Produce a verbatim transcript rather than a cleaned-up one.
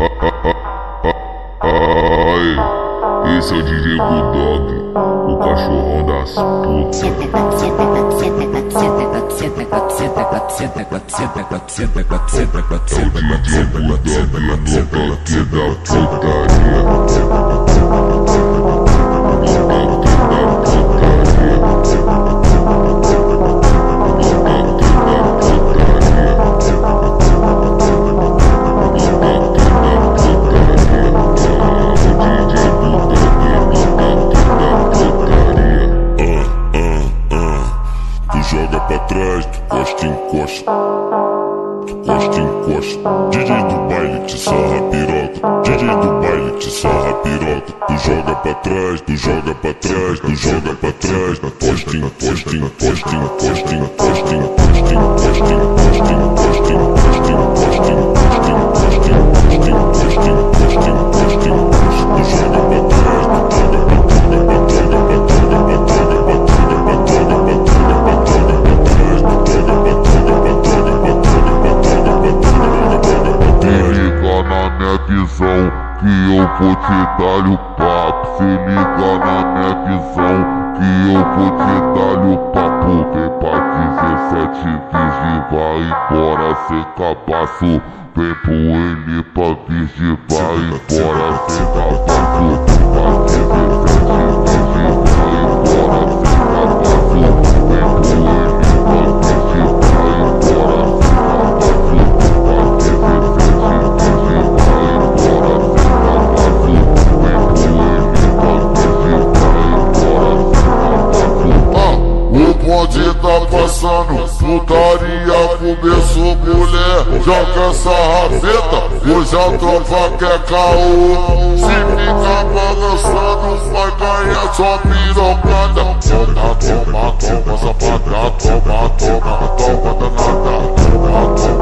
Ai, esse é o D J Bulldog, o cachorrão das putas. É o D J Bulldog no toque da putaria. Joga pra trás, tu costa, encosta. Tu costa, encosta. D J do baile te sarra piroca. D J do baile te sarra piroca. Tu joga pra trás, tu joga pra trás, tu joga pra trás. Costa, encosta, encosta, encosta, encosta, encosta, encosta, encosta, encosta, encosta, encosta, encosta, encosta, encosta, encosta, encosta, encosta, encosta. Tu joga pra trás, tu joga pra trás, joga pra trás, joga pra trás, joga pra trás, joga pra trás, joga pra trás, joga pra trás. Visão, que eu vou te dar o papo. Se liga na minha visão, que eu vou te dar o papo. Vem pra dezessete virgem, vai embora sem cabaço. Vem pro ele pra virgem, vai embora sem cabaço. Pra dezessete virgem, vai embora sem cabaço. Vem pro ele pra virgem, vai embora sem cabaço. Pra dezessete pode tá passando, putaria começou mulher. Joga essa rabeta, hoje a tropa quer caô. Se ficar balançando, vai ganhar sua pirocada. Toma, toma, toma, safada, toma, toma, toma danada. Toma, toma.